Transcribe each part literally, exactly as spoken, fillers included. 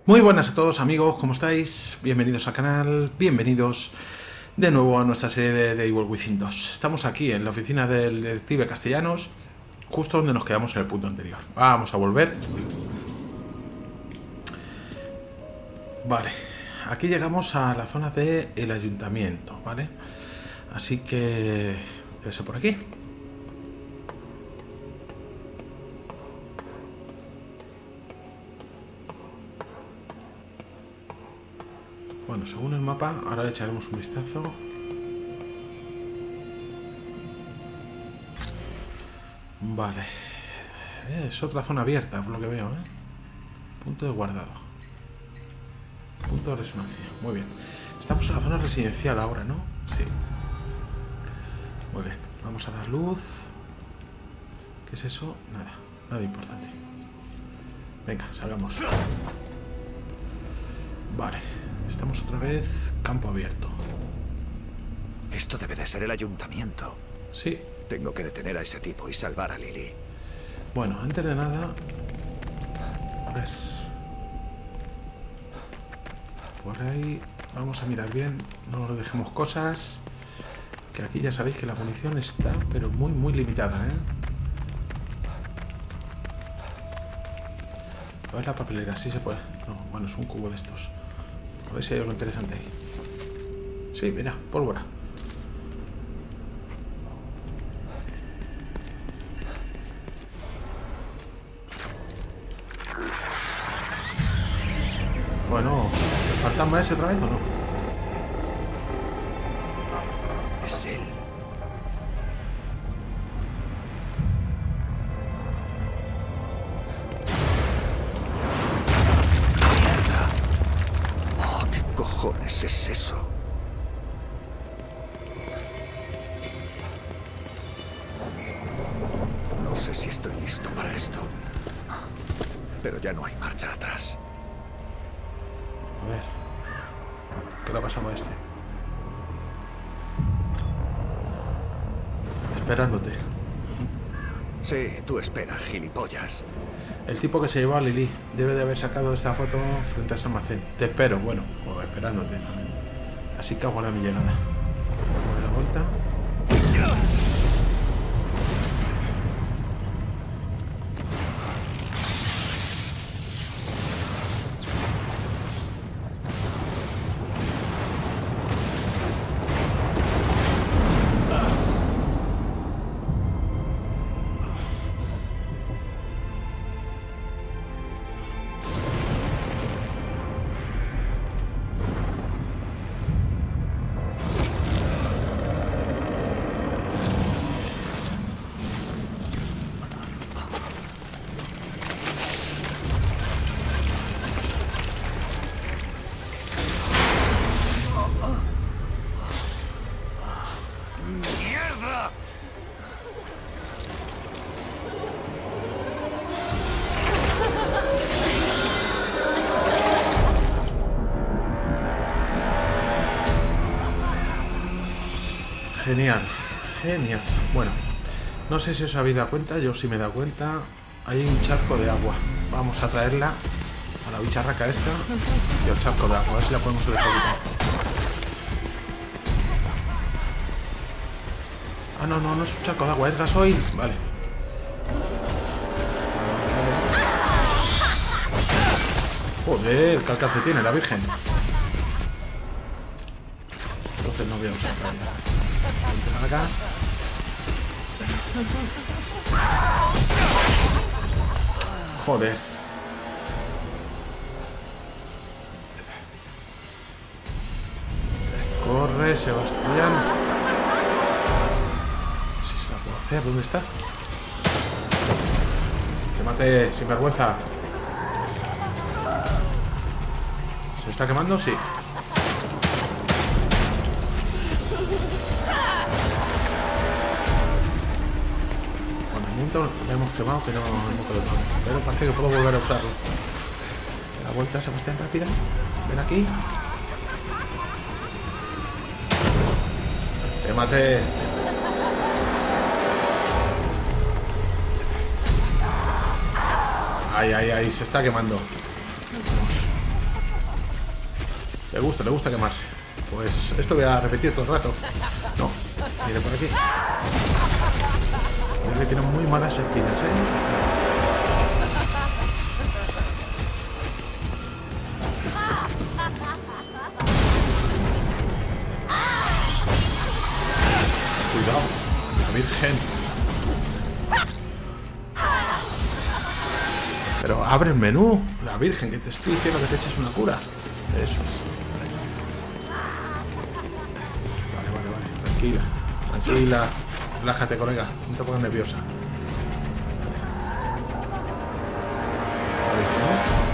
Muy buenas a todos amigos, ¿cómo estáis? Bienvenidos al canal, bienvenidos de nuevo a nuestra serie de The Evil Within dos. Estamos aquí en la oficina del detective Castellanos, justo donde nos quedamos en el punto anterior. Vamos a volver. Vale, aquí llegamos a la zona del ayuntamiento, ¿vale? Así que debe ser por aquí. Bueno, según el mapa, ahora le echaremos un vistazo. Vale. Es otra zona abierta, por lo que veo, ¿eh? Punto de guardado. Punto de resonancia. Muy bien. Estamos en la zona residencial ahora, ¿no? Sí. Muy bien. Vamos a dar luz. ¿Qué es eso? Nada. Nada importante. Venga, salgamos. Vale. Estamos otra vez campo abierto. Esto debe de ser el ayuntamiento. Sí. Tengo que detener a ese tipo y salvar a Lily. Bueno, antes de nada... A ver... Por ahí... Vamos a mirar bien. No nos dejemos cosas. Que aquí ya sabéis que la munición está, pero muy, muy limitada, ¿eh? A ver la papelera, sí se puede. No, bueno, es un cubo de estos. A ver si hay algo interesante ahí. Sí, mira, pólvora. Bueno, ¿el fantasma ese otra vez o no? Es él. ¡Mierda! Oh, ¿qué cojones es eso? No sé si estoy listo para esto. Pero ya no hay marcha atrás. A ver. ¿Qué le ha pasado a este? Esperándote. Sí, tú espera, gilipollas. El tipo que se llevó a Lily debe de haber sacado esta foto frente a ese almacén. Te espero, bueno, o esperándote también. Así que aguarda mi llegada. Voy a dar la vuelta. Genial, genial. Bueno, no sé si os habéis dado cuenta, yo sí me he dado cuenta. Hay un charco de agua. Vamos a traerla a la bicharraca esta y al charco de agua. A ver si la podemos electrocutar. Ah, no, no, no es un charco de agua, es gasoil. Vale. Joder, qué alcance tiene la Virgen. Entonces no voy a usar realidad. Acá. Joder. Corre, Sebastián. Si se la puedo hacer, ¿dónde está? Quémate, sin vergüenza. ¿Se está quemando? Sí. Lo hemos quemado, pero no hemos colocado. Pero parece que puedo volver a usarlo. La vuelta, Sebastián, rápida. Ven aquí. Quémate. Ay, ay, ay, se está quemando. Le gusta, le gusta quemarse. Pues esto voy a repetir todo el rato. No, viene por aquí. Mira que tiene muy malas esquinas, ¿eh? Cuidado, la Virgen. Pero abre el menú. La Virgen, que te estoy diciendo que te eches una cura. Eso es. Vale, vale, vale. Tranquila. Tranquila. Relájate, colega. No te pongas nerviosa. Vale, esto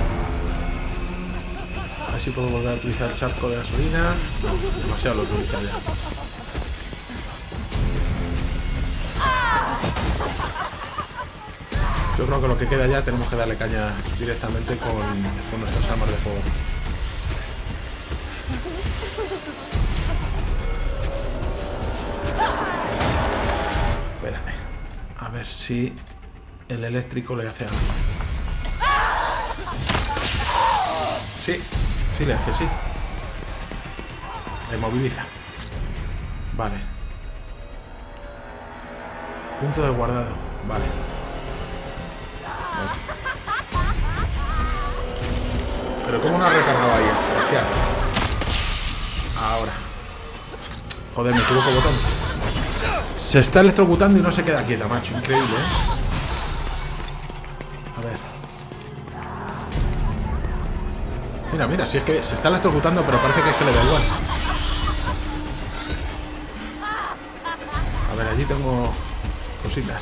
no. A ver si puedo volver a utilizar el charco de gasolina. No, demasiado lo utilizo ya. Yo creo que lo que queda ya tenemos que darle caña directamente con, con nuestras armas de fuego. Espérate. A ver si el eléctrico le hace algo. Sí, sí le hace, sí. Le moviliza. Vale. Punto de guardado. Vale. Pero ¿cómo no ha recargado ahí, Sebastián? Ahora. Joder, me equivoco botón. Se está electrocutando y no se queda quieta, macho. Increíble, ¿eh? A ver. Mira, mira, si es que se está electrocutando, pero parece que es que le da igual. A ver, allí tengo cositas.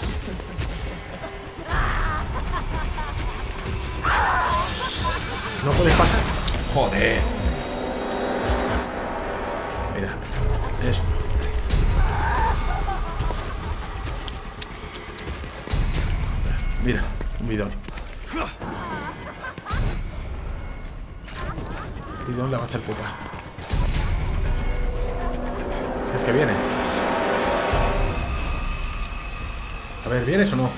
¿No puedes pasar? Joder. Mira. Esto. Mira. Un bidón. El bidón le va a hacer pupa. Si es que viene. A ver, ¿vienes o no?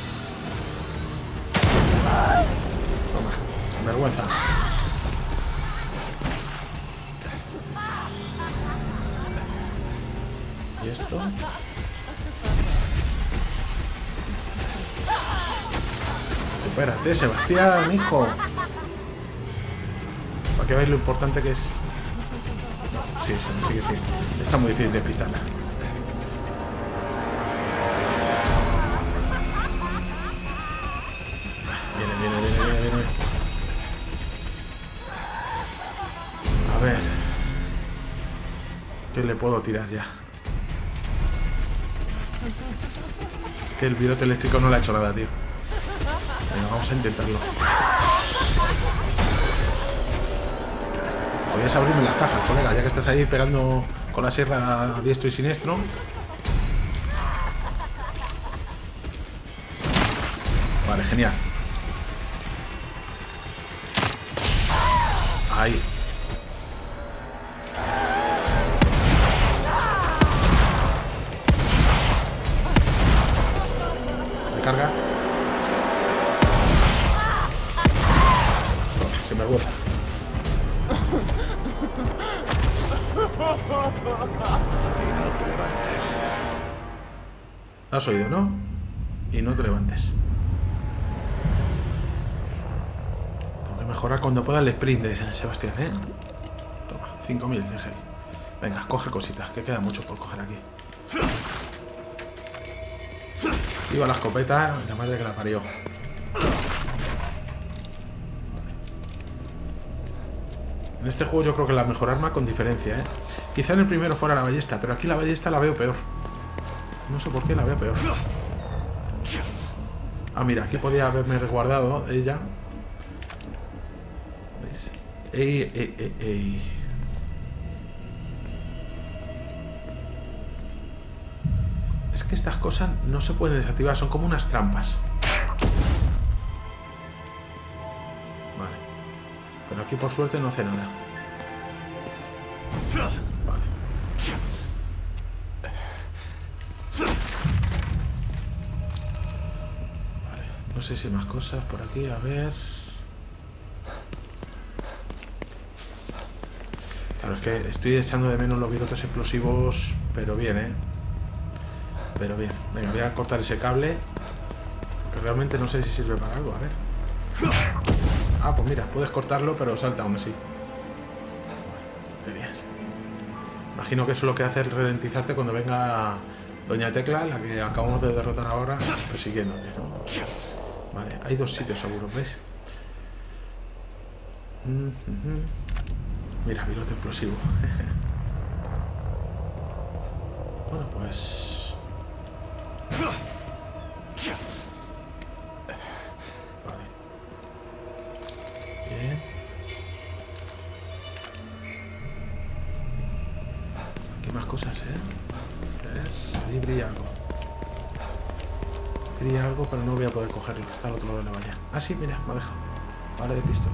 Vergüenza. ¿Y esto? Espérate, Sebastián, hijo. Para que veáis lo importante que es. No, sí, sí, sí que sí. Está muy difícil de pistarla. Viene, viene, viene, viene, viene. A ver. ¿Qué le puedo tirar ya? Es que el virote eléctrico no le ha hecho nada, tío. Venga, vamos a intentarlo. Podrías abrirme las cajas, colega, ya que estás ahí pegando con la sierra a diestro y siniestro. Vale, genial. Ahí. Recarga. Oh, sin vergüenza. Y no te levantes. Has oído, ¿no? Y no te levantes. Tengo que mejorar cuando pueda el sprint de Sebastián, ¿eh? Toma, cinco mil de gel. Venga, coge cositas, que queda mucho por coger aquí. Iba la escopeta, la madre que la parió. En este juego yo creo que la mejor arma con diferencia, ¿eh? Quizá en el primero fuera la ballesta, pero aquí la ballesta la veo peor. No sé por qué la veo peor. Ah, mira, aquí podía haberme resguardado ella. ¿Veis? Ey, ey, ey, ey. Es que estas cosas no se pueden desactivar, son como unas trampas. Vale. Pero aquí por suerte no hace nada. Vale. Vale. No sé si hay más cosas por aquí, a ver. es que estoy echando de menos los virotes explosivos, pero bien, ¿eh? Pero bien. Venga, voy a cortar ese cable, porque realmente no sé si sirve para algo. A ver. Ah, pues mira, puedes cortarlo, pero salta aún así. Tonterías. Imagino que eso es lo que hace es ralentizarte cuando venga Doña Tecla, la que acabamos de derrotar ahora, persiguiéndote, ¿no? Vale, hay dos sitios seguros, ¿veis? Mm-hmm. Mira, virote explosivo. Bueno, pues... Vale. Bien. Aquí hay más cosas, ¿eh? ¿Ves? Ahí brilla algo. Brilla algo, pero no voy a poder cogerlo. Está al otro lado de la valla. Ah, sí, mira, me ha dejado. Vale, de pistola.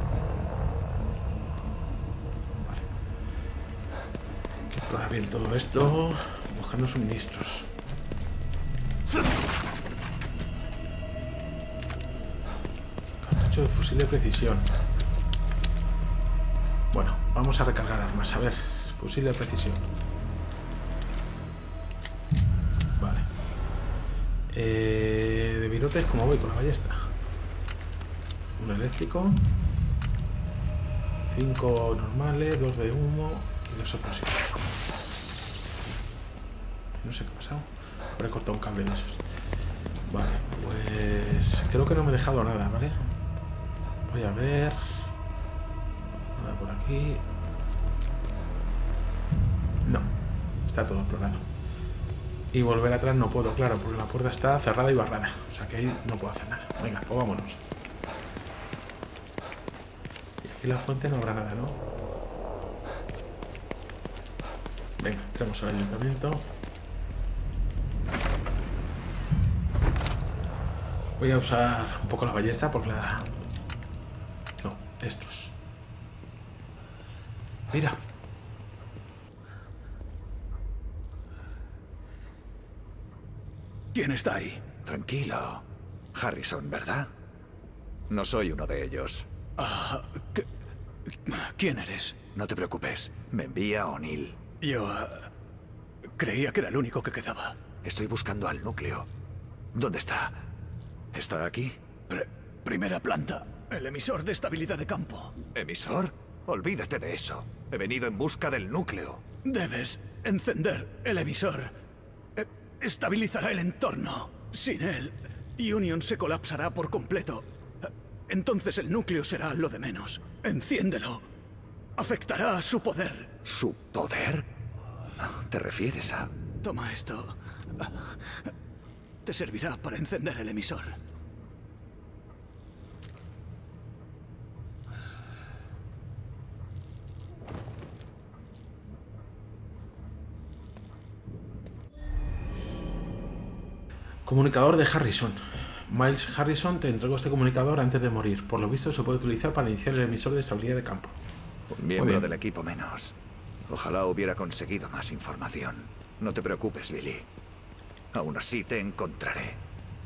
Vale. Hay que explorar bien todo esto. Buscando suministros. Cartucho de fusil de precisión. Bueno, vamos a recargar armas. A ver, fusil de precisión. Vale. Eh, de virotes, ¿cómo voy con la ballesta? Un eléctrico. Cinco normales, dos de humo y dos explosivos. No sé qué ha pasado. Habré cortado un cable de esos. Vale, pues creo que no me he dejado nada, ¿vale? Voy a ver. Nada por aquí. No, está todo explorado. Y volver atrás no puedo, claro, porque la puerta está cerrada y barrada. O sea que ahí no puedo hacer nada. Venga, pues vámonos. Y aquí en la fuente no habrá nada, ¿no? Venga, entremos al ayuntamiento. Voy a usar un poco la ballesta porque la... No, estos. Mira. ¿Quién está ahí? Tranquilo. Harrison, ¿verdad? No soy uno de ellos. Ah, ¿qué? ¿Quién eres? No te preocupes. Me envía O'Neill. Yo... Uh, creía que era el único que quedaba. Estoy buscando al núcleo. ¿Dónde está? ¿Está aquí? Pre- primera planta. El emisor de estabilidad de campo. ¿Emisor? Olvídate de eso. He venido en busca del núcleo. Debes encender el emisor. Eh, estabilizará el entorno. Sin él, Union se colapsará por completo. Entonces el núcleo será lo de menos. Enciéndelo. Afectará a su poder. ¿Su poder? ¿Te refieres a...? Toma esto. Te servirá para encender el emisor. Comunicador de Harrison. Miles Harrison te entregó este comunicador antes de morir. Por lo visto se puede utilizar para iniciar el emisor de estabilidad de campo. Un miembro del equipo menos. Ojalá hubiera conseguido más información. No te preocupes, Lily. Aún así te encontraré.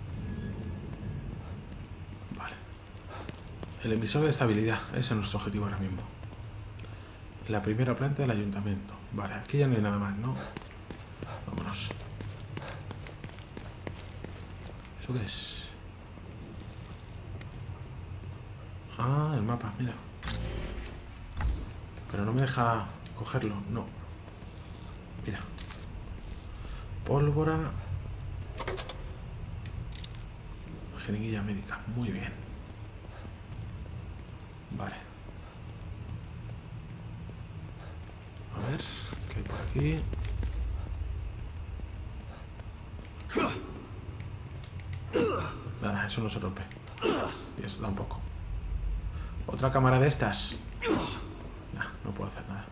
Vale. El emisor de estabilidad. Ese es nuestro objetivo ahora mismo. La primera planta del ayuntamiento. Vale, aquí ya no hay nada más, ¿no? Vámonos. ¿Eso qué es? Ah, el mapa, mira. Pero no me deja cogerlo, no. Mira. Pólvora. Jeringuilla médica, muy bien. Vale. A ver, ¿qué hay por aquí? Nada, eso no se rompe. Y eso tampoco. ¿Otra cámara de estas? Nah, no puedo hacer nada.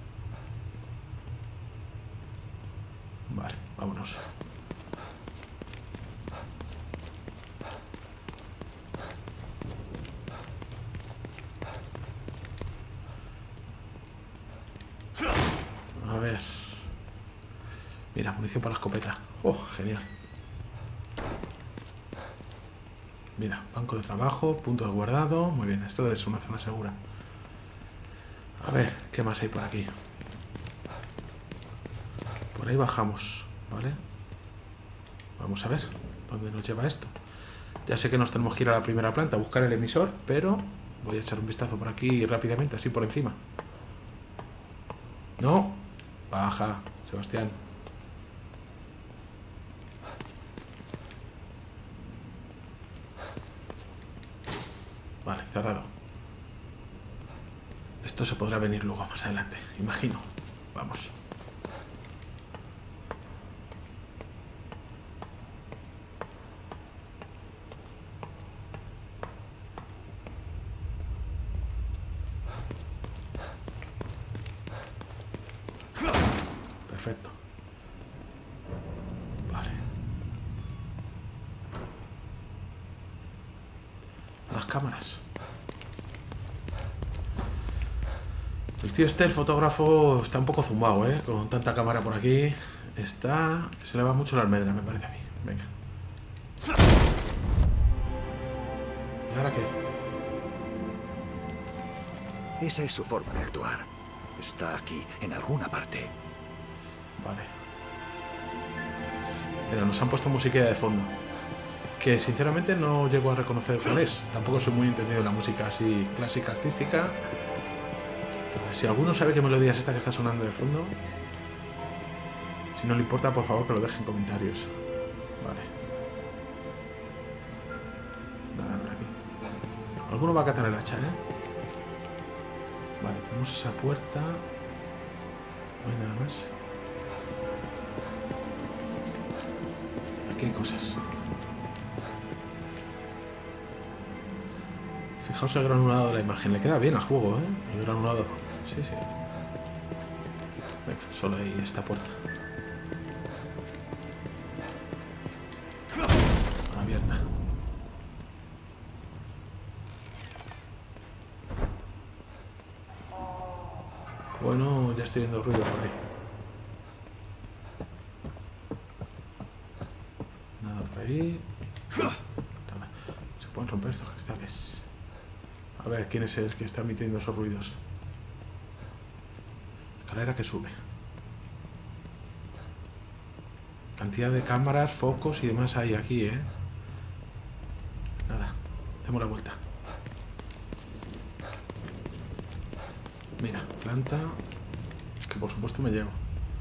Vale, vámonos. A ver. Mira, munición para la escopeta. Oh, genial. Mira, banco de trabajo, punto de guardado. Muy bien, esto debe ser una zona segura. A ver, ¿qué más hay por aquí? Por ahí bajamos, ¿vale? Vamos a ver dónde nos lleva esto. Ya sé que nos tenemos que ir a la primera planta a buscar el emisor, pero voy a echar un vistazo por aquí rápidamente, así por encima. No, baja, Sebastián. Vale, cerrado. Esto se podrá venir luego más adelante, imagino. Vamos. Perfecto. Vale. Las cámaras. El tío este, el fotógrafo, está un poco zumbado, ¿eh? Con tanta cámara por aquí. Está... que se le va mucho la almendra, me parece a mí. Venga. ¿Y ahora qué? Esa es su forma de actuar. Está aquí, en alguna parte. Vale. Mira, nos han puesto musiquilla de fondo. Que sinceramente no llego a reconocer cuál es. Tampoco soy muy entendido en la música así clásica, artística. Entonces, si alguno sabe qué melodía es esta que está sonando de fondo, si no le importa, por favor que lo deje en comentarios. Vale. Nada por aquí. Alguno va a catar el hacha, ¿eh? Vale, tenemos esa puerta. No hay nada más. Aquí hay cosas. Fijaos el granulado de la imagen. Le queda bien al juego, ¿eh? El granulado. Sí, sí. Venga, solo hay esta puerta. Abierta. Bueno, ya estoy viendo ruido por ahí. Nada por ahí. Se pueden romper estos cristales. A ver, ¿quién es el que está emitiendo esos ruidos? Escalera que sube. Cantidad de cámaras, focos y demás hay aquí, ¿eh? Nada, demos la vuelta. Mira, planta, que por supuesto me llevo.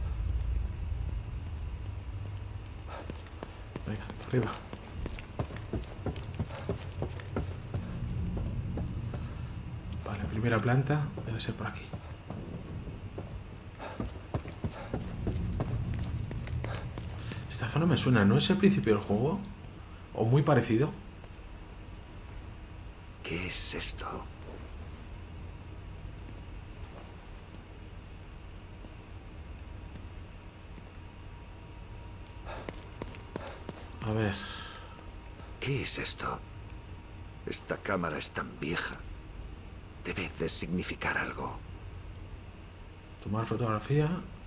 Venga, arriba. Vale, primera planta, debe ser por aquí. Esta zona me suena, ¿no es el principio del juego? ¿O muy parecido? ¿Qué es esto? A ver. ¿Qué es esto? Esta cámara es tan vieja. Debe de significar algo. Tomar fotografía.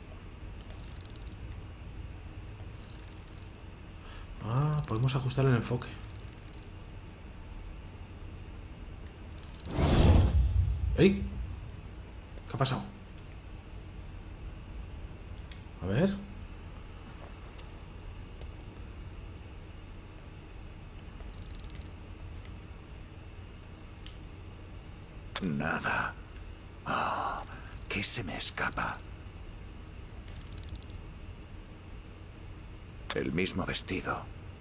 Ah, podemos ajustar el enfoque. ¡Ey! ¿Qué ha pasado? A ver. Nada. Oh, ¿qué se me escapa? El mismo vestido.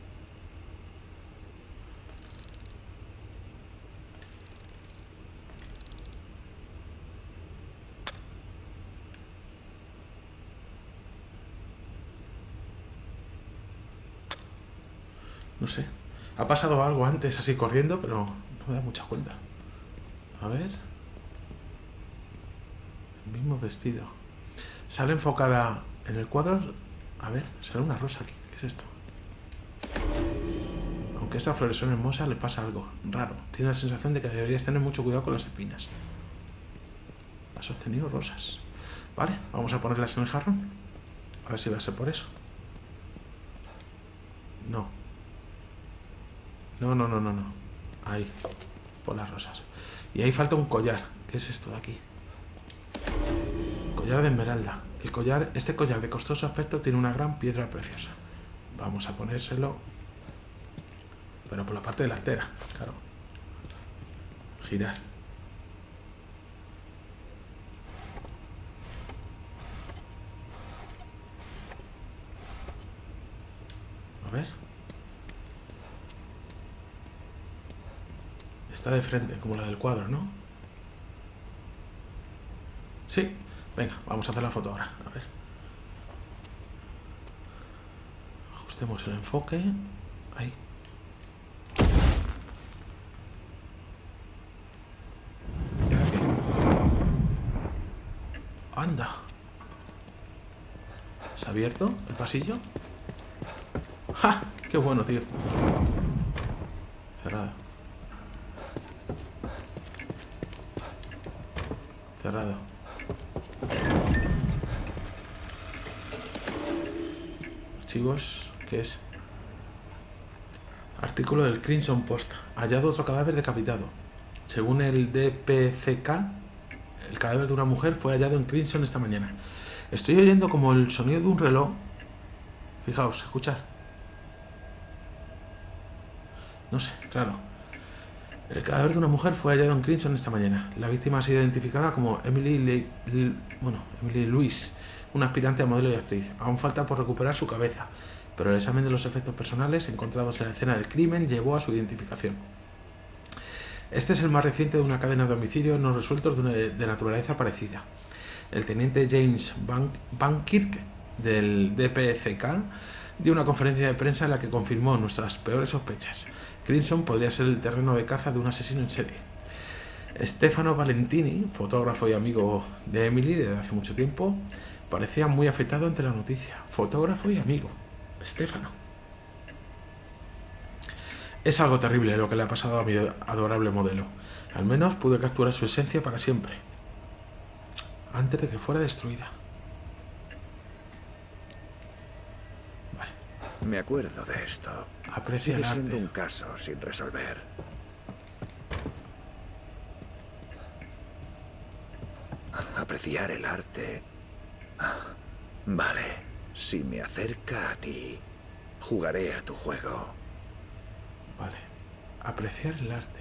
No sé. Ha pasado algo antes así corriendo, pero no me da mucha cuenta. A ver. El mismo vestido. Sale enfocada en el cuadro. A ver, sale una rosa aquí. ¿Qué es esto? Aunque estas flores son hermosas, le pasa algo raro. Tiene la sensación de que deberías tener mucho cuidado con las espinas. Ha sostenido rosas. Vale, vamos a ponerlas en el jarrón. A ver si va a ser por eso. No. No, no, no, no, no. Ahí. Por las rosas. Y ahí falta un collar. ¿Qué es esto de aquí? Collar de esmeralda. El collar, este collar de costoso aspecto tiene una gran piedra preciosa. Vamos a ponérselo. Pero por la parte delantera, claro. Girar. A ver. Está de frente, como la del cuadro, ¿no? Sí. Venga, vamos a hacer la foto ahora. A ver. Ajustemos el enfoque. Ahí. ¿Y ahora qué? Anda. ¿Se ha abierto el pasillo? ¡Ja! ¡Qué bueno, tío! Cerrado. Cerrado. Archivos. ¿Qué es? Artículo del Crimson Post. Hallado otro cadáver decapitado. Según el D P C K, el cadáver de una mujer fue hallado en Crimson esta mañana. Estoy oyendo como el sonido de un reloj. Fijaos, escuchar. No sé, raro. El cadáver de una mujer fue hallado en Crimson esta mañana. La víctima ha sido identificada como Emily, Le Le bueno, Emily Louise, una aspirante a modelo y actriz. Aún falta por recuperar su cabeza, pero el examen de los efectos personales encontrados en la escena del crimen llevó a su identificación. Este es el más reciente de una cadena de homicidios no resueltos de, una, de naturaleza parecida. El teniente James Van, Van Kirk del D P C K dio una conferencia de prensa en la que confirmó nuestras peores sospechas. Crimson podría ser el terreno de caza de un asesino en serie. Stefano Valentini, fotógrafo y amigo de Emily desde hace mucho tiempo, parecía muy afectado ante la noticia. Fotógrafo y amigo. Stefano. Es algo terrible lo que le ha pasado a mi adorable modelo. Al menos pude capturar su esencia para siempre, antes de que fuera destruida. Vale. Me acuerdo de esto. Aprecia el Sigue siendo arte. un caso sin resolver. Apreciar el arte. Vale. Si me acerca a ti, jugaré a tu juego. Vale. Apreciar el arte.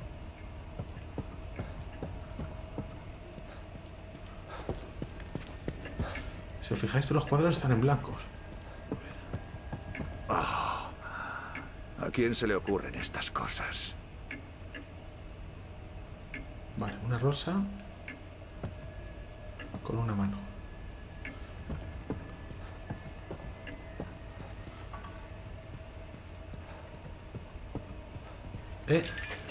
Si os fijáis, todos los cuadros están en blancos. Oh, ¿a quién se le ocurren estas cosas? Vale, una rosa con una mano. Eh.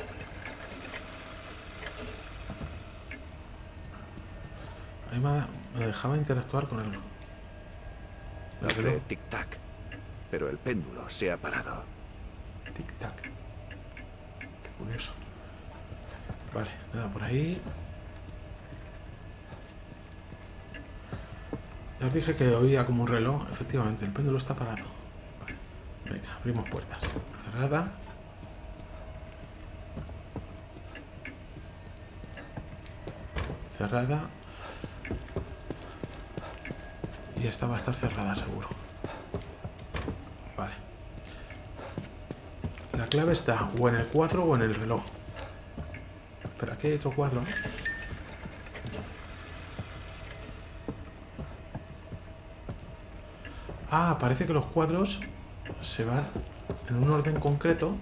Ahí me, me dejaba interactuar con algo. El Hace reloj. tic-tac, pero el péndulo se ha parado. Tic-tac. Qué curioso. Vale, nada, por ahí. Ya os dije que oía como un reloj. Efectivamente, el péndulo está parado. Vale. Venga, abrimos puertas. Cerrada. Cerrada. Y esta va a estar cerrada, seguro. Vale. La clave está o en el cuadro o en el reloj. Pero aquí hay otro cuadro. Ah, parece que los cuadros se van en un orden concreto.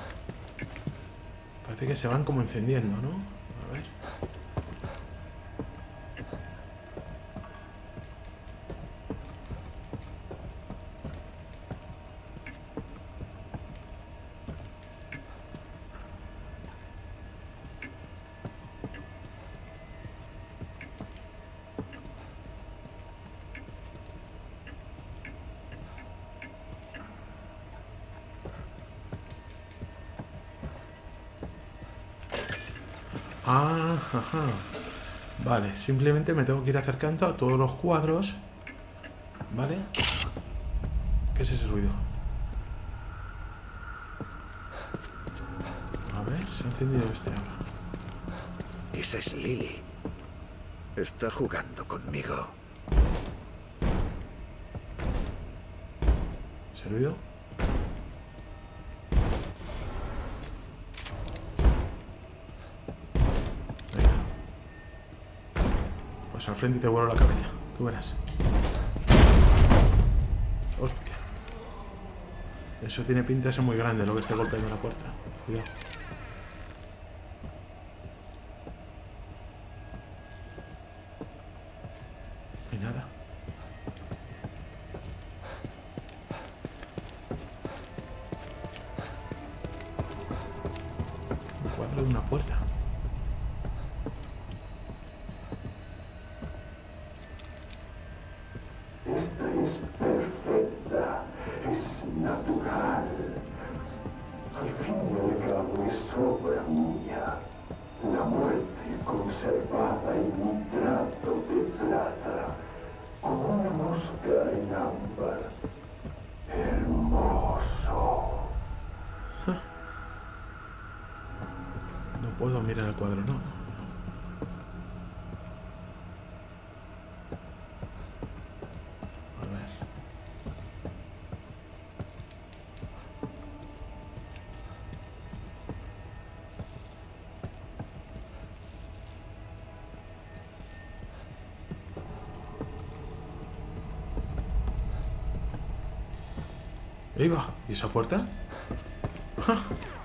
Parece que se van como encendiendo, ¿no? A ver. Ah, ajá. Vale, simplemente me tengo que ir acercando a todos los cuadros. ¿Vale? ¿Qué es ese ruido? A ver, se ha encendido este ahora. Esa es Lily. Está jugando conmigo. ¿Servido? Venga. Pues al frente y te vuelo la cabeza. Tú verás. Hostia. Eso tiene pinta de ser muy grande lo que esté golpeando la puerta. Cuidado. No hay nada. Un cuadro de una puerta. Esta es perfecta, es natural. Al fin y al cabo es obra mía. La muerte conservada en un trato de plata, como una mosca en ámbar. Hermoso. No puedo mirar el cuadro, no. A ver. Ahí va. ¿Y esa puerta? ¡Ja!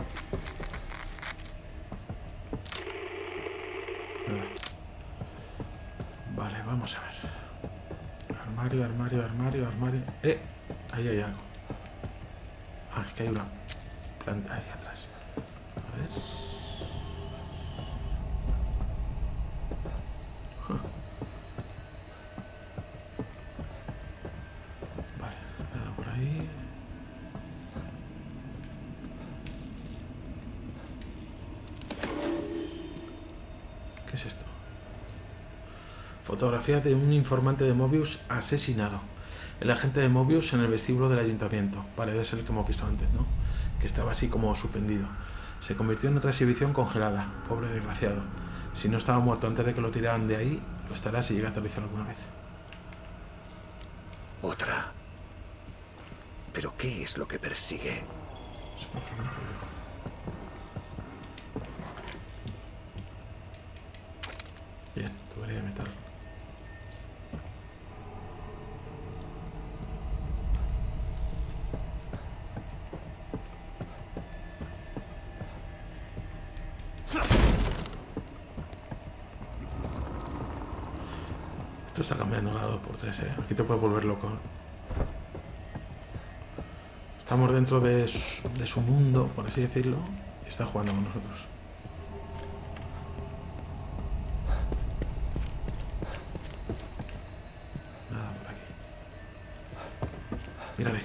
Vale, vamos a ver. Armario, armario, armario, armario. ¡Eh! Ahí hay algo. Ah, es que hay una planta ahí atrás. A ver. Huh. Vale, nada por ahí. ¿Qué es esto? Fotografía de un informante de Mobius asesinado. El agente de Mobius en el vestíbulo del ayuntamiento. Vale, debe ser el que hemos visto antes, ¿no? Que estaba así como suspendido. Se convirtió en otra exhibición congelada. Pobre desgraciado. Si no estaba muerto antes de que lo tiraran de ahí, lo estará si llega a aterrizar alguna vez. Otra. ¿Pero qué es lo que persigue? Eso me pregunto yo. Bien, tubería de metal. Esto está cambiando cada dos por tres, ¿eh? Aquí te puedes volver loco. Estamos dentro de su, de su mundo, por así decirlo, y está jugando con nosotros. Nada por aquí. Mírale.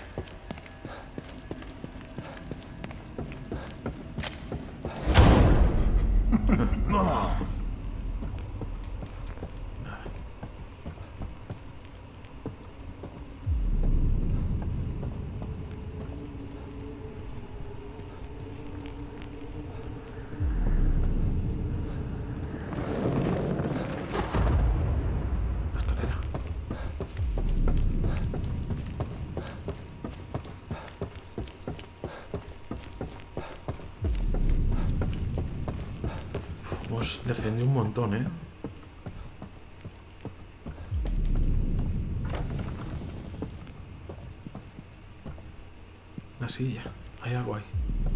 Hemos descendido un montón, ¿eh? Una silla. Hay algo ahí.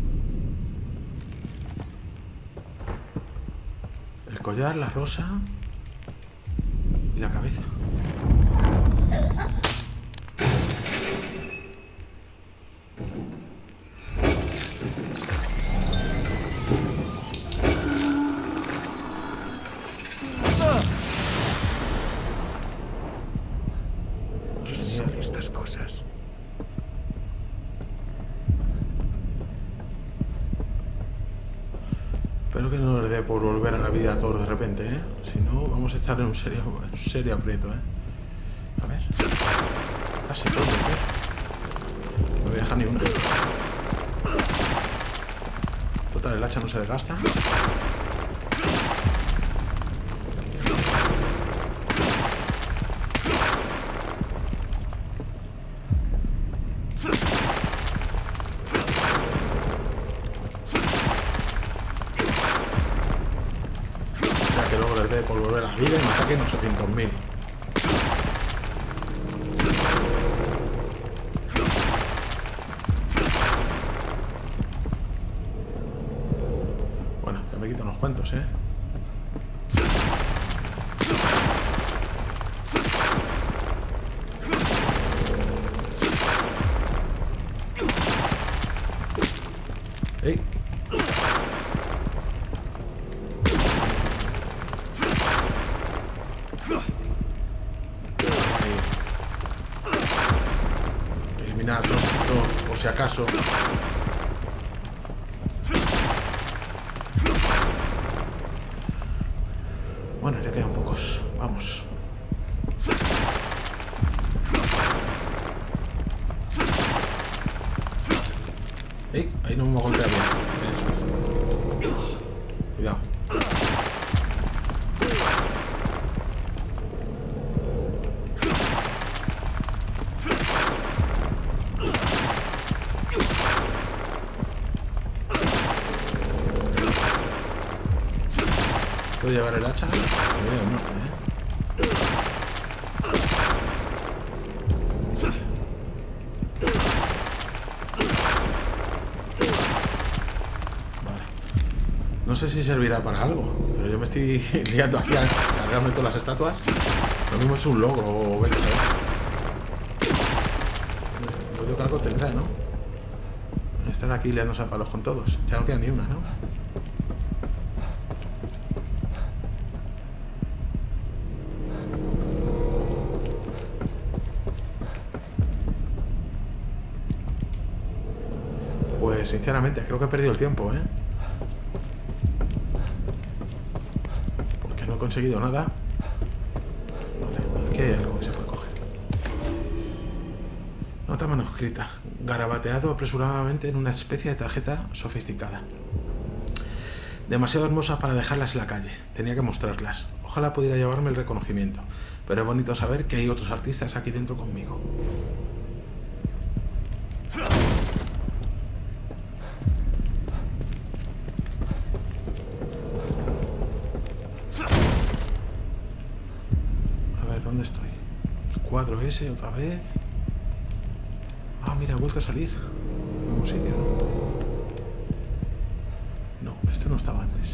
El collar, la rosa y la cabeza. ¿Qué son estas cosas? Espero que no nos dé por volver a la vida a todos de repente, ¿eh? Si no, vamos a estar en un serio, en un serio aprieto, ¿eh? A ver. Así todo, ¿eh? No voy a dejar ni una. Total, el hacha no se desgasta. vida y me ataquen ochocientos mil. Bueno, ya me quito unos cuantos, ¿eh? ¡Ey! Eliminar dos, dos, por si acaso. Bueno, ya quedan pocos. Vamos. ¡Ey! Ahí no me voy a golpear bien. Eso es. Cuidado. ¿Puedo llevar el hacha? Me voy a muerte, ¿eh? No sé si servirá para algo, pero yo me estoy liando aquí a cargarme todas las estatuas. Lo mismo es un logro o vete a saber. Yo creo que algo tendrá, ¿no? Estar aquí liándose a palos con todos. Ya no queda ni una, ¿no? Pues sinceramente creo que he perdido el tiempo, ¿eh? No he conseguido nada. Vale, aquí hay algo que se puede coger. Nota manuscrita. Garabateado apresuradamente en una especie de tarjeta sofisticada. Demasiado hermosas para dejarlas en la calle. Tenía que mostrarlas. Ojalá pudiera llevarme el reconocimiento. Pero es bonito saber que hay otros artistas aquí dentro conmigo. ¿Dónde estoy? El cuadro ese otra vez. Ah, mira, ha vuelto a salir. En un sitio, ¿no? No, este no estaba antes.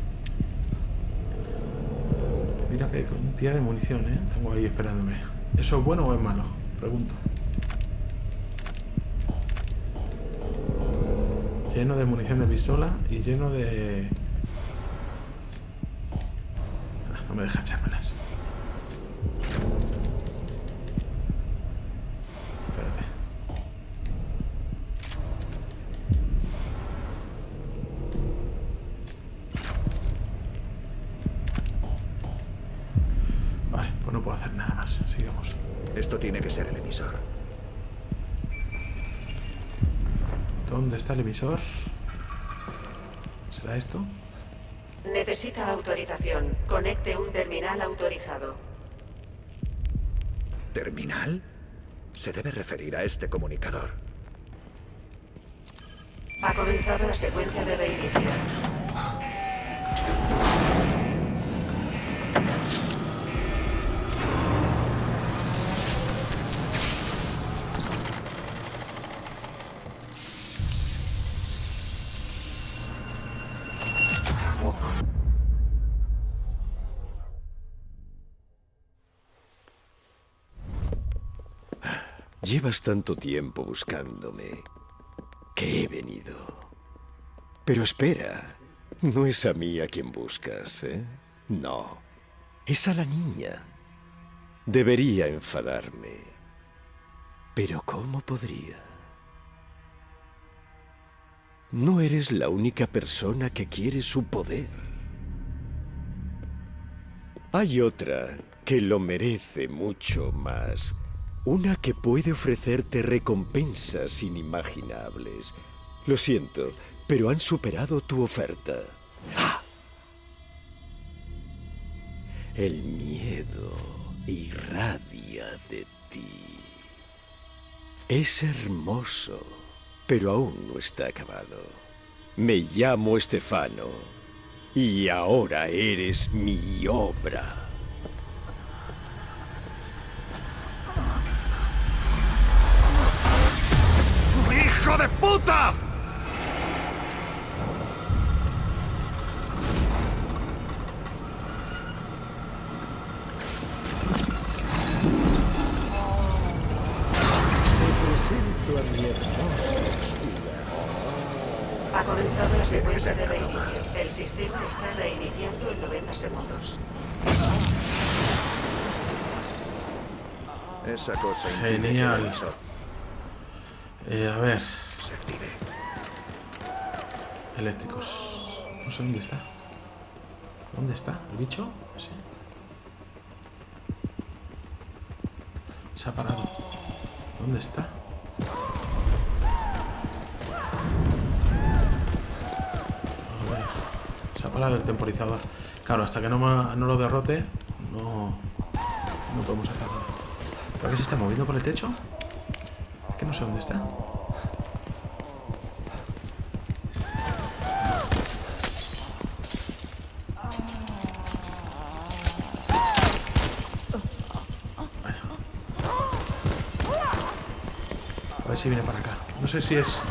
Mira que hay cantidad de munición, ¿eh? Tengo ahí esperándome. ¿Eso es bueno o es malo? Pregunto. Lleno de munición de pistola y lleno de... Ah, no me deja echármelas. Espérate. Vale, pues no puedo hacer nada más. Sigamos. Esto tiene que ser el emisor. ¿Dónde está el emisor? ¿Será esto? Necesita autorización. Conecte un terminal autorizado. ¿Terminal? Se debe referir a este comunicador. Ha comenzado la secuencia de reinicio. Llevas tanto tiempo buscándome que he venido. Pero espera, no es a mí a quien buscas, ¿eh? No, es a la niña. Debería enfadarme. Pero ¿cómo podría? No eres la única persona que quiere su poder. Hay otra que lo merece mucho más. Una que puede ofrecerte recompensas inimaginables. Lo siento, pero han superado tu oferta. ¡Ah! El miedo irradia de ti. Es hermoso, pero aún no está acabado. Me llamo Estefano, y ahora eres mi obra. ¡Hijo de puta! Presento a mi hermosa oscura. Ha comenzado la secuencia de reinicio. El sistema está reiniciando en noventa segundos. Esa cosa impide Genial. que el emisor Eh, a ver. se active. Eléctricos. No sé dónde está. ¿Dónde está? ¿El bicho? Sí. Se ha parado. ¿Dónde está? A ver. Se ha parado el temporizador. Claro, hasta que no, ma- no lo derrote, no, no podemos hacer nada. ¿Por qué se está moviendo por el techo? Es que no sé dónde está. A ver si viene para acá. No sé si es...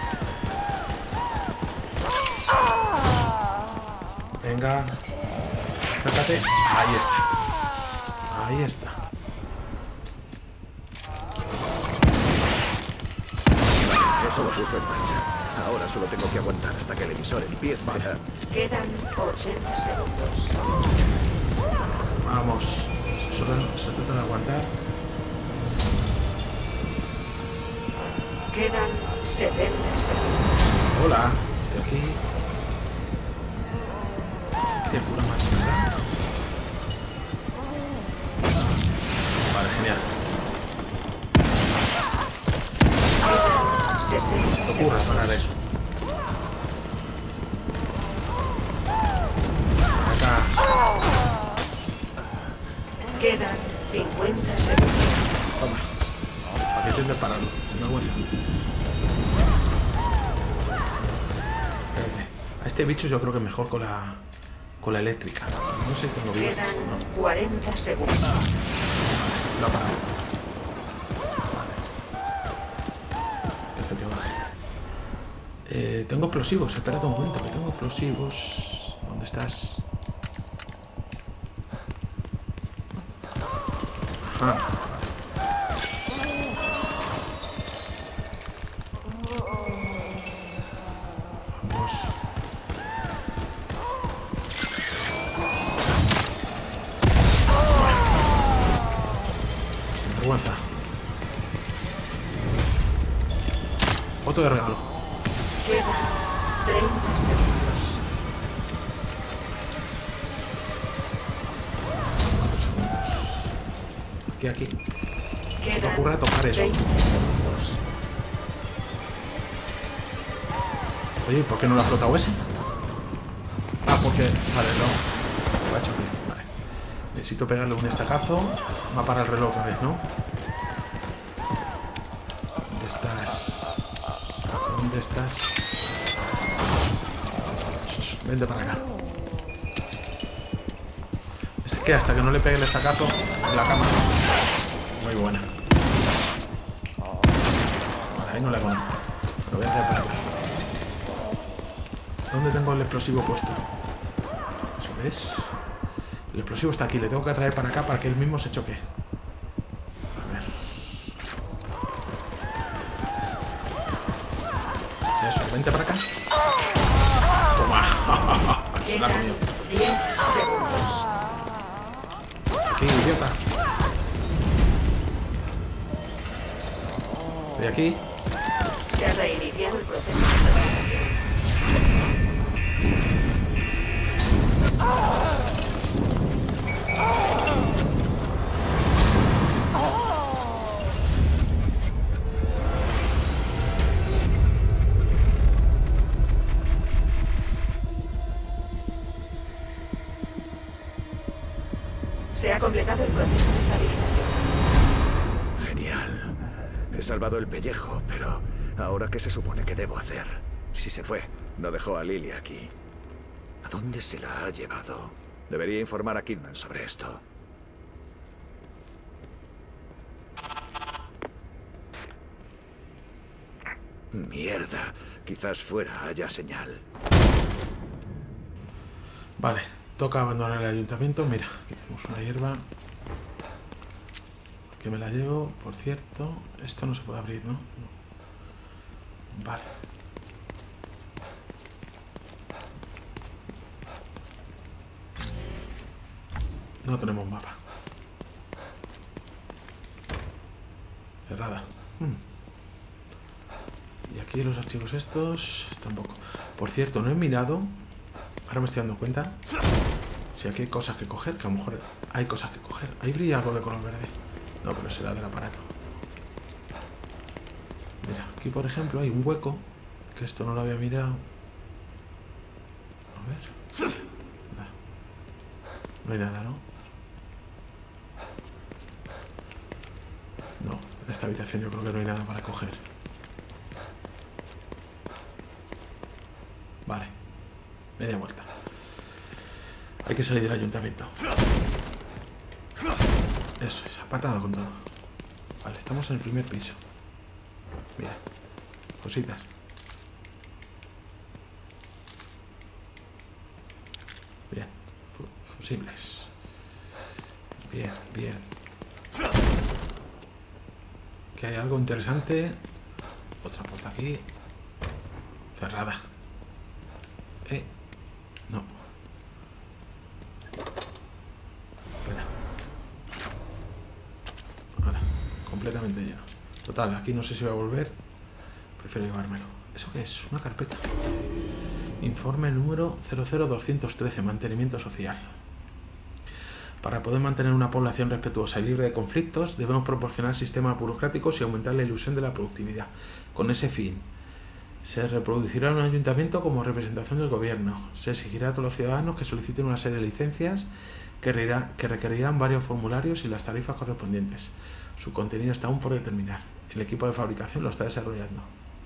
Venga. Acércate. Ahí está. Ahí está. Eso lo puso en marcha. Ahora solo tengo que aguantar hasta que el emisor empiece a... Quedan ochenta segundos. Vamos. Solo se trata de aguantar. Quedan setenta segundos. Hola. Estoy aquí. Criatura más nada. Vale, genial. sesenta No ocurra parar segundos. eso. Acá. Quedan cincuenta segundos. Toma. Para que intentes pararlo. No aguanta. Espérate. A este bicho yo creo que es mejor con la con la eléctrica. No sé si tengo vida. Quedan No, cuarenta segundos. lo ha parado. Deja que baje. Eh, tengo explosivos. Espérate un momento, que tengo explosivos. ¿Dónde estás? Ajá. Vamos. Sin vergüenza. Otro de regalo. Quedan treinta segundos. Cuatro segundos. Aquí, aquí. Quedan ocurra tocar eso. veinte segundos. Oye, ¿por qué no lo ha flotado ese? Ah, porque... Vale, no. Lo ha hecho bien, vale. Necesito pegarle un estacazo. Va para el reloj otra vez, ¿no? ¿Dónde estás? ¿Dónde estás? Vente para acá. Es que hasta que no le pegue el estacazo en la cama. Muy buena. Vale, ahí no le hago nada. Lo voy a hacer para acá. ¿Dónde tengo el explosivo puesto? ¿Eso ves? El explosivo está aquí. Le tengo que atraer para acá para que él mismo se choque. A ver. Eso, vente para acá. Toma. Se la ha Quedan comido. diez segundos. Aquí, idiota. Estoy aquí. Se ha reiniciado el proceso de fabricación. Se ha completado el proceso de estabilización. Genial. He salvado el pellejo, pero ¿ahora qué se supone que debo hacer? Si se fue, no dejó a Lily aquí. ¿A dónde se la ha llevado? Debería informar a Kidman sobre esto. Mierda. Quizás fuera haya señal. Vale, toca abandonar el ayuntamiento. Mira, aquí tenemos una hierba que me la llevo, por cierto. Esto no se puede abrir, ¿no? No. Vale. No tenemos mapa. Cerrada. Hmm. Y aquí los archivos estos tampoco. Por cierto, no he mirado. Ahora me estoy dando cuenta. Si aquí hay cosas que coger, que a lo mejor hay cosas que coger. Ahí brilla algo de color verde. No, pero será del aparato. Mira, aquí por ejemplo hay un hueco. Que esto no lo había mirado. A ver. No hay nada, ¿no? No, en esta habitación yo creo que no hay nada para coger. Vale. Media vuelta. Hay que salir del ayuntamiento. Eso es, apatado con todo. Vale, estamos en el primer piso. Mira, cositas. Bien, fusibles. Bien, bien. Que hay algo interesante. Otra puerta aquí. Cerrada. Eh, no. Espera. Ahora, completamente lleno. Total, aquí no sé si voy a volver. Prefiero llevármelo. ¿Eso qué es? Una carpeta. Informe número cero cero doscientos trece. Mantenimiento social. Para poder mantener una población respetuosa y libre de conflictos, debemos proporcionar sistemas burocráticos y aumentar la ilusión de la productividad. Con ese fin, se reproducirá un ayuntamiento como representación del gobierno. Se exigirá a todos los ciudadanos que soliciten una serie de licencias que, reirá, que requerirán varios formularios y las tarifas correspondientes. Su contenido está aún por determinar. El equipo de fabricación lo está desarrollando.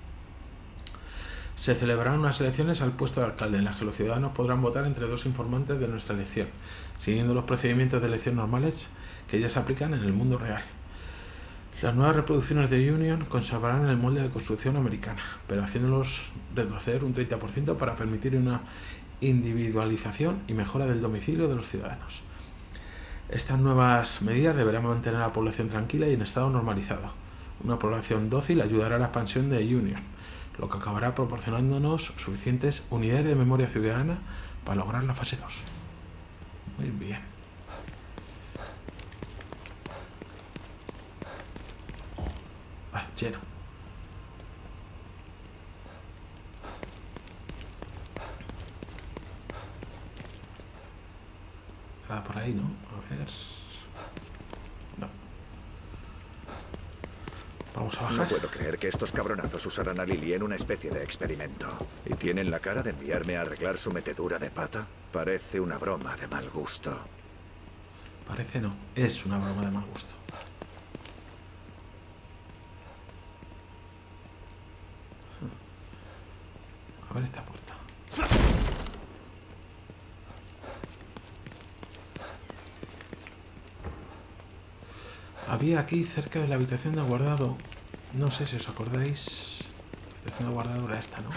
Se celebrarán unas elecciones al puesto de alcalde, en las que los ciudadanos podrán votar entre dos informantes de nuestra elección, siguiendo los procedimientos de elección normales que ya se aplican en el mundo real. Las nuevas reproducciones de Union conservarán el molde de construcción americana, pero haciéndolos retroceder un treinta por ciento para permitir una individualización y mejora del domicilio de los ciudadanos. Estas nuevas medidas deberán mantener a la población tranquila y en estado normalizado. Una población dócil ayudará a la expansión de Union, lo que acabará proporcionándonos suficientes unidades de memoria ciudadana para lograr la fase dos. Muy bien. Ah, lleno. Nada por ahí, ¿no? A ver... No. Vamos a bajar. No puedo creer que estos cabronazos usaran a Lily en una especie de experimento. ¿Y tienen la cara de enviarme a arreglar su metedura de pata? Parece una broma de mal gusto. Parece no. Es una broma de mal gusto. A ver esta puerta. Había aquí, cerca de la habitación de guardado, no sé si os acordáis, la habitación de guardado era esta, ¿no?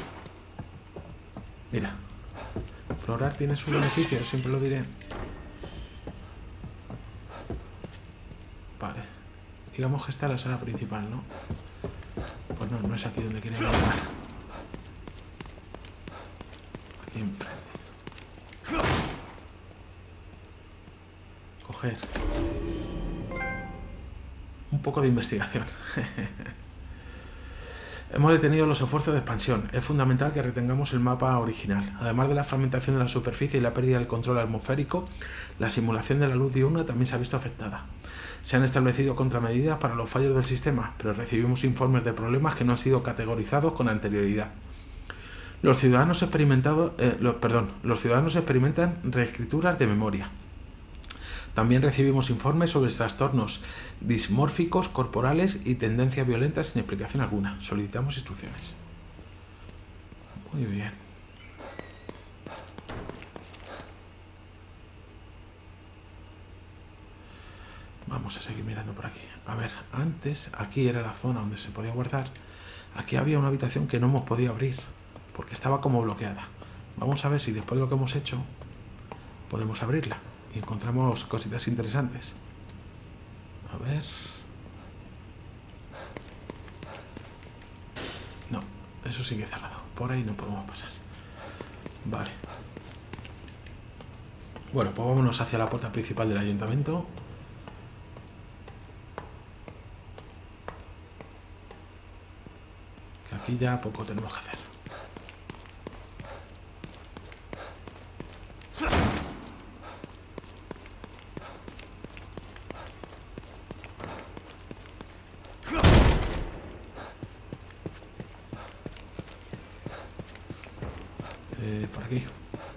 Mira, explorar tiene su beneficio, siempre lo diré. Vale, digamos que esta es la sala principal, ¿no? Pues no, no es aquí donde quería llegar. Aquí enfrente. Coger. Un poco de investigación. Hemos detenido los esfuerzos de expansión. Es fundamental que retengamos el mapa original. Además de la fragmentación de la superficie y la pérdida del control atmosférico, la simulación de la luz diurna también se ha visto afectada. Se han establecido contramedidas para los fallos del sistema, pero recibimos informes de problemas que no han sido categorizados con anterioridad. Los ciudadanos experimentados, eh, los, perdón, los ciudadanos experimentan reescrituras de memoria. También recibimos informes sobre trastornos dismórficos corporales y tendencias violentas sin explicación alguna. Solicitamos instrucciones. Muy bien. Vamos a seguir mirando por aquí. A ver, antes aquí era la zona donde se podía guardar. Aquí había una habitación que no hemos podido abrir, porque estaba como bloqueada. Vamos a ver si después de lo que hemos hecho podemos abrirla y encontramos cositas interesantes. A ver... No, eso sigue cerrado. Por ahí no podemos pasar. Vale. Bueno, pues vámonos hacia la puerta principal del ayuntamiento. Que aquí ya poco tenemos que hacer. Eh, por aquí.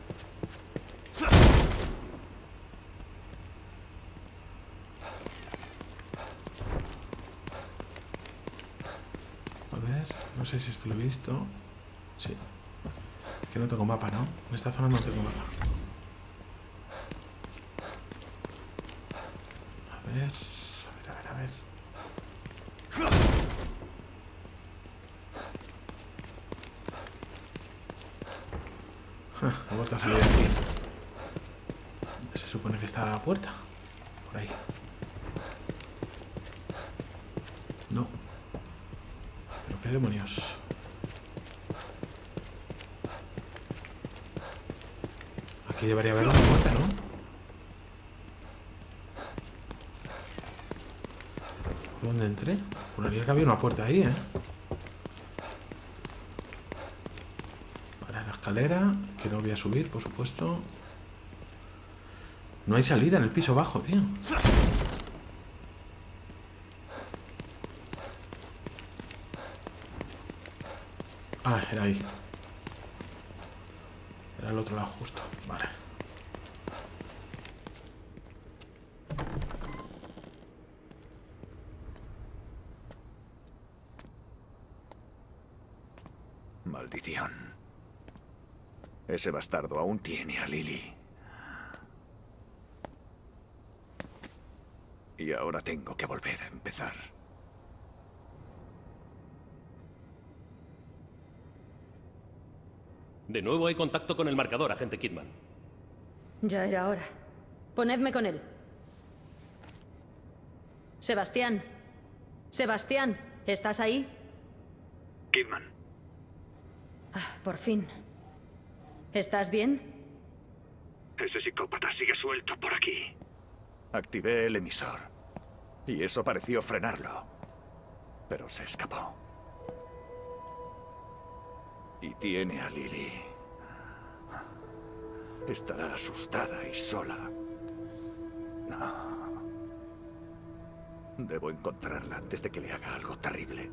No sé si esto lo he visto. Sí. Es que no tengo mapa, ¿no? En esta zona no tengo mapa. A ver... A ver, a ver, a ver... Ja, he vuelto a salir de aquí. Se supone que está a la puerta. Por ahí. No. ¿Pero qué demonios? Aquí debería haber una puerta, ¿no? ¿Por dónde entré? Juraría que había una puerta ahí, ¿eh? Para la escalera, que no voy a subir, por supuesto. No hay salida en el piso bajo, tío. Ah, era ahí. Era el otro lado justo. Vale. Maldición. Ese bastardo aún tiene a Lily. Y ahora tengo que volver a empezar. De nuevo hay contacto con el marcador, agente Kidman. Ya era hora. Ponedme con él. Sebastián. Sebastián, ¿estás ahí? Kidman. Ah, por fin. ¿Estás bien? Ese psicópata sigue suelto por aquí. Activé el emisor. Y eso pareció frenarlo. Pero se escapó. Y tiene a Lily. Estará asustada y sola. No. Debo encontrarla antes de que le haga algo terrible.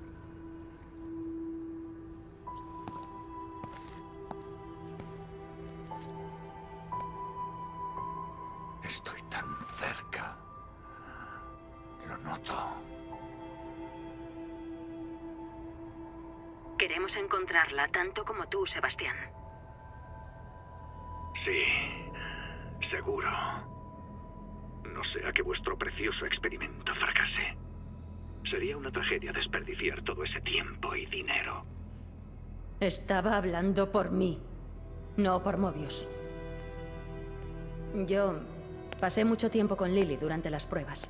Estoy tan cerca. Lo noto. Queremos encontrarla tanto como tú, Sebastián. Sí, seguro. No sea que vuestro precioso experimento fracase. Sería una tragedia desperdiciar todo ese tiempo y dinero. Estaba hablando por mí, no por Mobius. Yo pasé mucho tiempo con Lily durante las pruebas.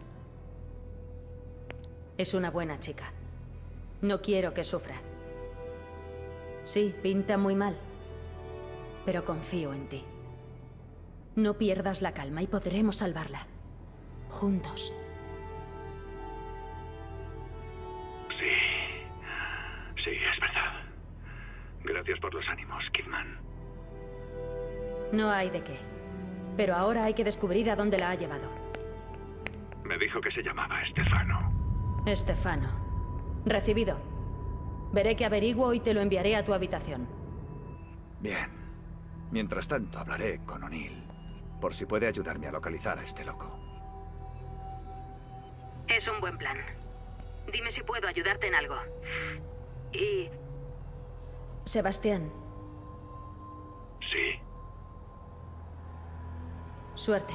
Es una buena chica. No quiero que sufra. Sí, pinta muy mal. Pero confío en ti. No pierdas la calma y podremos salvarla. Juntos. Sí. Sí, es verdad. Gracias por los ánimos, Kidman. No hay de qué. Pero ahora hay que descubrir a dónde la ha llevado. Me dijo que se llamaba Estefano. Estefano. Recibido. Veré qué averiguo y te lo enviaré a tu habitación. Bien. Mientras tanto, hablaré con O'Neill, por si puede ayudarme a localizar a este loco. Es un buen plan. Dime si puedo ayudarte en algo. Y... Sebastián. Sí. Suerte.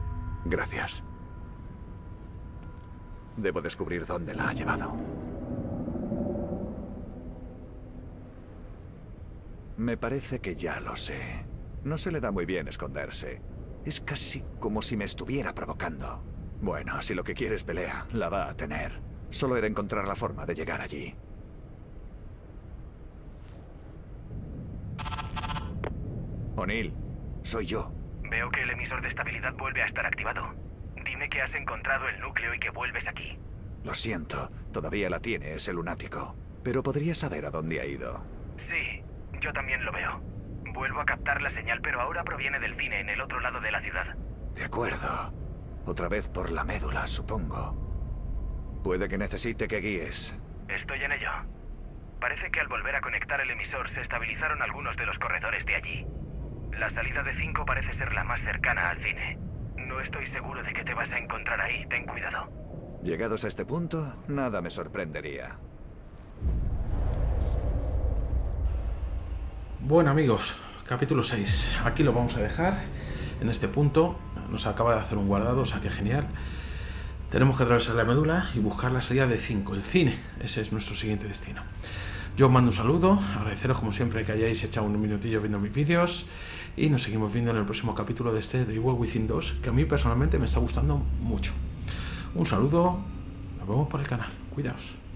Gracias. Debo descubrir dónde la ha llevado. Me parece que ya lo sé. No se le da muy bien esconderse. Es casi como si me estuviera provocando. Bueno, si lo que quiere es pelea, la va a tener. Solo he de encontrar la forma de llegar allí. O'Neill, soy yo. Veo que el emisor de estabilidad vuelve a estar activado. Dime que has encontrado el núcleo y que vuelves aquí. Lo siento, todavía la tiene ese lunático. Pero podría saber a dónde ha ido. Sí, yo también lo veo. Vuelvo a captar la señal, pero ahora proviene del cine en el otro lado de la ciudad. De acuerdo. Otra vez por la médula, supongo. Puede que necesite que guíes. Estoy en ello. Parece que al volver a conectar el emisor se estabilizaron algunos de los corredores de allí. La salida de cinco parece ser la más cercana al cine. No estoy seguro de que te vas a encontrar ahí, ten cuidado. Llegados a este punto, nada me sorprendería. Bueno, amigos, capítulo seis. Aquí lo vamos a dejar. En este punto nos acaba de hacer un guardado, o sea que genial. Tenemos que atravesar la médula y buscar la salida de cinco, el cine. Ese es nuestro siguiente destino. Yo os mando un saludo, agradeceros como siempre que hayáis echado unos minutillos viendo mis vídeos y nos seguimos viendo en el próximo capítulo de este The Evil Within dos, que a mí personalmente me está gustando mucho. Un saludo, nos vemos por el canal, cuidaos.